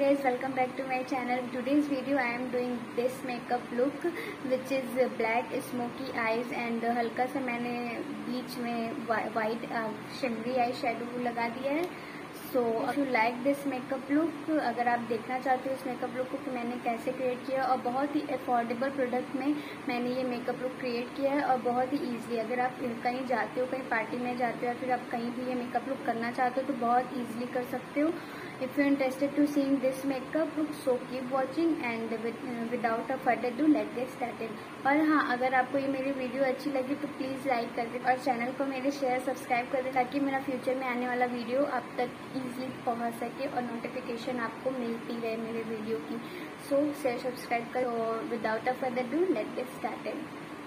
guys, welcome back to my channel. Today's video I am doing this makeup look which is black smoky eyes and हल्का सा मैंने बीच में white shimmery eye shadow लगा दिया है. सो if you like this makeup look, अगर आप देखना चाहते हो इस मेकअप लुक को कि मैंने कैसे क्रिएट किया और बहुत ही अफोर्डेबल प्रोडक्ट में मैंने ये मेकअप लुक क्रिएट किया है और बहुत ही ईजिली अगर आप कहीं जाते हो, कहीं पार्टी में जाते हो या फिर आप कहीं भी ये मेकअप लुक करना चाहते हो तो बहुत ईजिली कर सकते हो. If you are interested to seeing this makeup look, so keep watching and without a further ado, let's get started. और हाँ, अगर आपको ये मेरी वीडियो अच्छी लगी तो प्लीज़ लाइक कर दे और चैनल को मेरे शेयर सब्सक्राइब कर दे ताकि मेरा फ्यूचर में आने वाला वीडियो आप तक इजीली पहुँच सके और नोटिफिकेशन आपको मिलती रहे मेरे वीडियो की. सो शेयर सब्सक्राइब करो. Without a further ado, let's get started.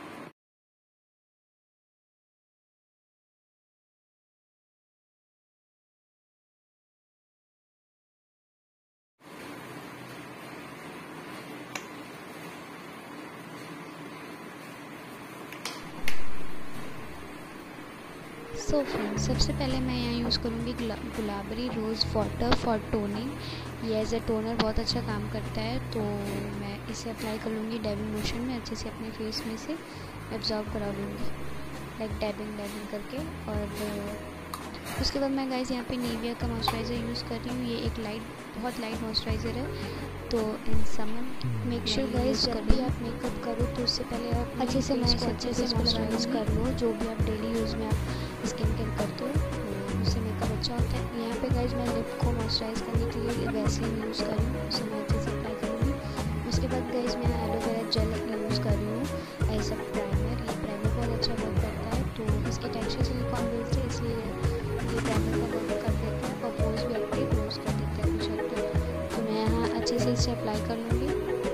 So friends, सबसे पहले मैं यहाँ यूज़ करूँगी Gulabari rose water for toning. ये एज ए टोनर बहुत अच्छा काम करता है, तो मैं इसे अप्लाई कर लूँगी डैबिंग मोशन में. अच्छे से अपने फेस में से एब्जॉर्ब करा लूँगी लाइक डैबिंग करके. और उसके बाद मैं गाइस यहाँ पे निविया का मॉइस्चराइज़र यूज़ कर रही हूँ. ये एक बहुत लाइट मॉइस्चराइज़र है. तो in summer make sure guys जब भी आप मेकअप करो तो उससे पहले आप अच्छे से मॉइस्चराइज कर लो. जो भी आप डेली यूज़ में आप स्किन केयर करते हो तो उससे मेकअप अच्छा होता है. यहाँ पे गाइस मैं लिप को मॉइस्चराइज करने के लिए वैसलीन यूज़ कर रही हूँ. उसे मैं अच्छे से अप्लाई करूँगी. उसके बाद गाइस मैं एलोवेरा जेल यूज़ कर रही हूँ एज अ प्राइमर. ये प्राइमर बहुत अच्छा वर्क करता है. तो इसके टेक्सचर सिलिकॉन बेस्ड है, इसलिए ये प्राइमर का वर्क कर देता है और पोर्स भी आपके क्लोज कर देता है कुछ हद तक. तो मैं यहाँ अच्छे से इसे अप्लाई कर लूँगी.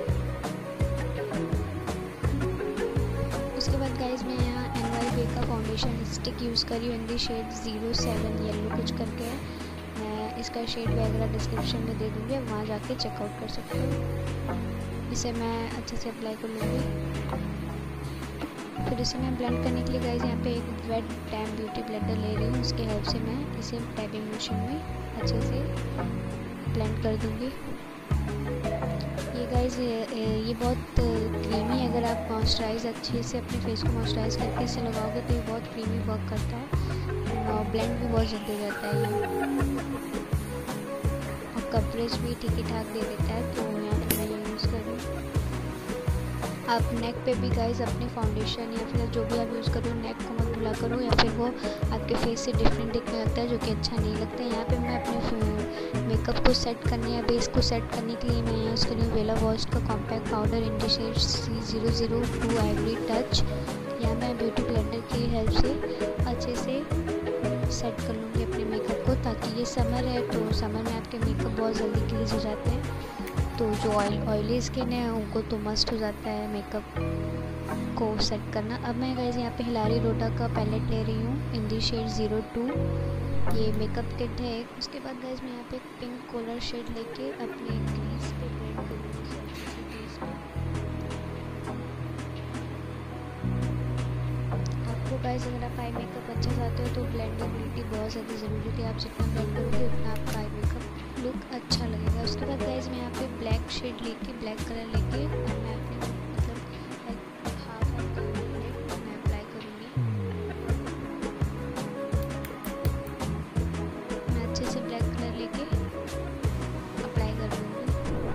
उसके बाद गाइस मैं यहाँ NYB का फाउंडेशन स्टिक यूज़ करी हूँ इन दी शेड 07 येलो कुछ करके है. मैं इसका शेड वगैरह डिस्क्रिप्शन में दे दूँगी, आप वहाँ जाके चेकआउट कर सकते हो. इसे मैं अच्छे से अप्लाई कर लूँगी. फिर इसे मैं ब्लेंड करने के लिए गाइस यहाँ पे एक वेट टैम ब्यूटी ब्लेंडर ले रही हूँ. उसकी हेल्प से मैं इसे टैपिंग मोशन में अच्छे से ब्लेंड कर दूँगी. ये गाइस ये बहुत क्रीमी है. अगर आप मॉइस्चराइज अच्छे से अपने फेस को मॉइस्चराइज करके इसे लगाओगे तो ये बहुत क्रीमी वर्क करता है और ब्लेंड भी बहुत जल्दी हो जाता है ये और कवरेज भी ठीक ही ठाक दे देता है. तो यहाँ पर मैं ये यूज़ कर रही हूँ. आप नेक पे भी गाइस अपने फाउंडेशन या फिर जो भी आप यूज़ करो नेक को मत धुला करो या फिर वो आपके फेस से डिफरेंट दिखने लगता है जो कि अच्छा नहीं लगता है. यहाँ पे मैं अपने मेकअप को सेट करने या बेस को सेट करने के लिए मैं यूज़ कर रही हूँ वेला वॉश का compact powder in the shade C002 ivory touch. यहाँ मैं ब्यूटी ब्लेंडर की हेल्प से अच्छे से सेट कर लूँगी अपने मेकअप को, ताकि ये समर है तो समर में आपके मेकअप बहुत जल्दी क्लीज हो जाते हैं. तो जो ऑयली स्किन है उनको तो मस्ट हो जाता है मेकअप को सेट करना. अब मैं गाइस यहाँ पे हिलारी रोटा का पैलेट ले रही हूँ इन दी शेड 02. ये मेकअप किट है. उसके बाद गाइस मैं यहाँ पे पिंक कलर शेड लेके अपने क्रीज पे ब्लेंड करूँगी. आपको गाइस अगर आप आई मेकअप अच्छा चाहते हो तो ब्लेंडेबिलिटी बहुत ज़्यादा ज़रूरी है. आप जितना ब्लेंड करोगे उतना आपका आई मेकअप लुक अच्छा लगेगा. उसके बाद गाइस मैं यहाँ पे ब्लैक शेड लेके ब्लैक कलर लेके और मैं अपने मतलब हाफ मैं अप्लाई करूँगी. मैं अच्छे से ब्लैक कलर लेके अप्लाई कर दूँगी.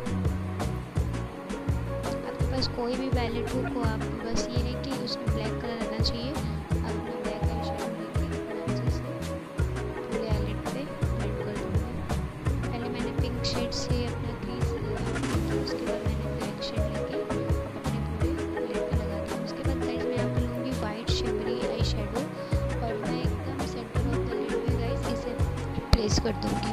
आपके पास कोई भी पैलेट हो आप बस ये नहीं कि उसमें ब्लैक कलर रहना चाहिए. अपना ब्लैक आई शेड लेके अच्छे से पूरे आईलिड पे ब्लेंड कर दूँगी. पहले मैंने पिंक शेड से अपना क्रीज उसके बाद मैंने ब्लैक शेड लेके अपने पूरे लिड पे लगा दिया. उसके बाद गाइस मैं यहाँ पे लूँगी वाइट शिमरी आई शेडो और मैं एकदम सेंटर ऑफ द लिड पे गाइस इसे प्लेस कर दूँगी.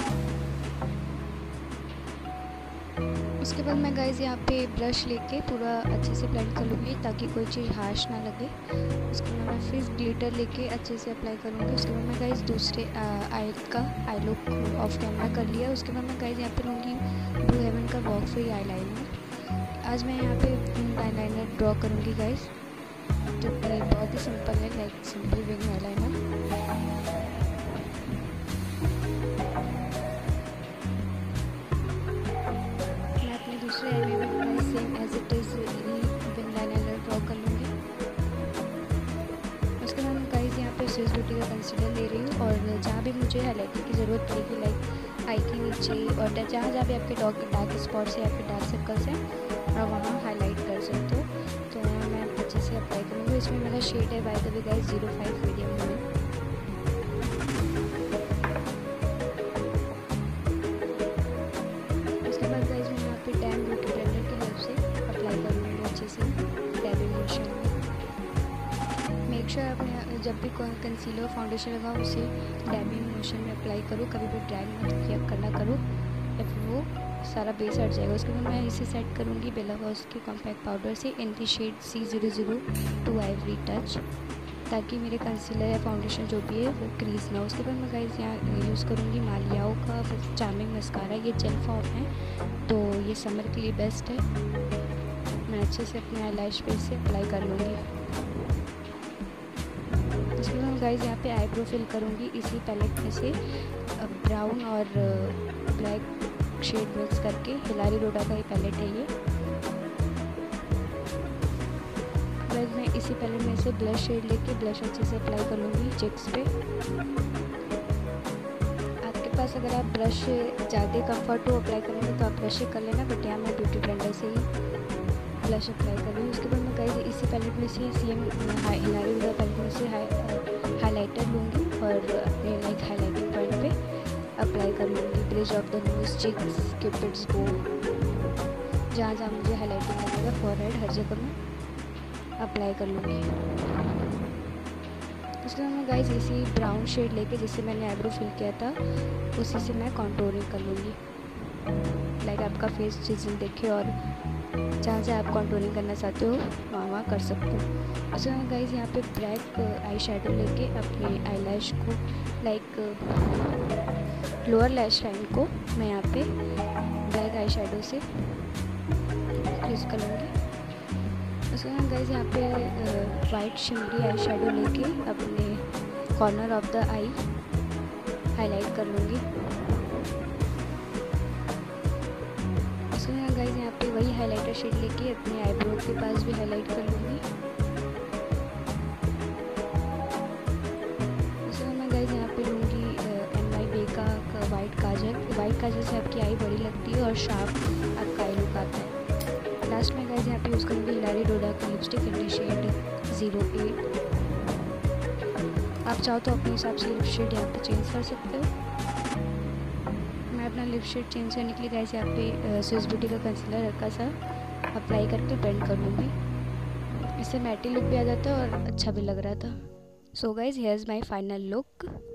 उसके बाद मैं गाइस यहाँ पे ब्रश लेके पूरा अच्छे से ब्लेंड कर लूँगी ताकि कोई चीज़ हार्श ना लगे. उसके बाद मैं फिर ग्लिटर लेके अच्छे से अप्लाई करूँगी. उसके बाद मैं गाइस दूसरे आई लुक ऑफ कैमरा कर लिया. उसके बाद मैं गाइस यहाँ पे लूँगी ब्लू हेवन का वॉक फ्री आई लाइनर. आज मैं यहाँ पे आई लाइनर ड्रॉ करूँगी गाइस, जो कि बहुत ही सिंपल है like simple wing eyeliner. मुझे हाईलाइटर की ज़रूरत पड़ेगी, लाइक आई के नीचे और जहाँ जहाँ भी आपके डार्क स्पॉट्स या फिर डार्क सर्कल्स हैं आप वहाँ हाईलाइट कर सकते हो। तो मैं अच्छे से अप्लाई करूँगी। इसमें मेरा शेड है by the way guys 05 medium में। उसके बाद गाइस मैं यहाँ पे डैम ब्यूटी ब्लेंडर की हेल्प से अप्लाई करूँगी अच्छे से डैबिंग मोशन में। मेक श्योर आपने जब भी कंसीलर फाउंडेशन लगाओ उसे डैबिंग मोशन में अप्लाई करो, कभी भी ड्रैग मत करना करो या फिर वो सारा बेस हट जाएगा। उसके बाद मैं इसे सेट करूँगी बेला वॉश के कॉम्पैक्ट पाउडर से in the shade C002 ivory touch, ताकि मेरे कंसीलर या फाउंडेशन जो भी है वो क्रीज ना हो। उसके बाद मैं गाइस यहाँ यूज़ करूँगी मालियाओ का चार्मिंग मस्कारा। ये जेल फॉर्म है तो ये समर के लिए बेस्ट है। मैं अच्छे से अपने आईलैश पे से अप्लाई कर लूँगी। उसके बाद गाइस यहाँ पे आईब्रो फिल करूँगी इसी पैलेट में से ब्राउन और ब्लैक शेड मिक्स करके। हिलारी रोडा का ही पैलेट है ये। गाइस मैं इसी पैलेट में से ब्लश शेड लेके ब्लश अच्छे से अप्लाई कर लूँगी चिक्स पे। आपके पास अगर आप ब्रश ज़्यादा कंफर्ट हो अप्लाई करने में तो आप ब्रश से कर लेना, बट यहाँ मैं ब्यूटी ब्लेंडर से ही ब्लश अप्लाई कर रही हूँ। उसके बाद मैं गाइस इसी पैलेट में से सेम हिलारी रोडा पैलेट में से हाईलाइटर लूँगी और अपने लाइक हाईलाइटिंग पॉइंट पे अप्लाई कर लूँगी। Bridge of the nose, cheeks, cupid's bow, जहाँ जहाँ मुझे हाईलाइटिंग लगेगा फॉरहेड हर जगह में अप्लाई कर लूँगी। उसके बाद मैं गाइस इसी ब्राउन शेड लेके जिससे मैंने आईब्रो फिल किया था उसी से मैं कॉन्टोरिंग कर लूँगी, लाइक आपका फेस चिजल देखे और जहाँ जहाँ आप कॉन्टोरिंग करना चाहते हो वहाँ कर सकते हो। उसके बाद गाइस यहाँ पे ब्लैक आई शेडो लेके अपने आईलैश को लाइक लोअर लैश लाइन को मैं यहाँ पे ब्लैक आई शेडो से यूज़ कर लूँगी। उसके बाद गाइस यहाँ पे वाइट शिमरी आई शेडो लेके अपने corner of the eye highlight कर लूँगी। उसके बाद गाइस यहाँ पे वही हाईलाइटर शेड लेके अपने आईब्रो के पास भी हाईलाइट कर लूँगी। उसके बाद मैं गाइस यहाँ पे लूँगी NY बेका का वाइट काजल। वाइट काजल से आपकी आई बड़ी लगती है और शार्प आपका आई लुक आता है। लास्ट में गाइस यहाँ पे यूज़ करूँगी हिलारी रोडा की लिपस्टिक इन दी शेड 08। आप चाहो तो अपने हिसाब से लिप शेड यहाँ पे चेंज कर सकते हो। मैं अपना लिप शेड चेंज करने के लिए गाइस यहाँ पे स्विस ब्यूटी का कंसीलर हल्का सा अप्लाई करके ब्लेंड कर लूँगी। इससे मैटी लुक भी आ जाता है और अच्छा भी लग रहा था। So guys here is my final look.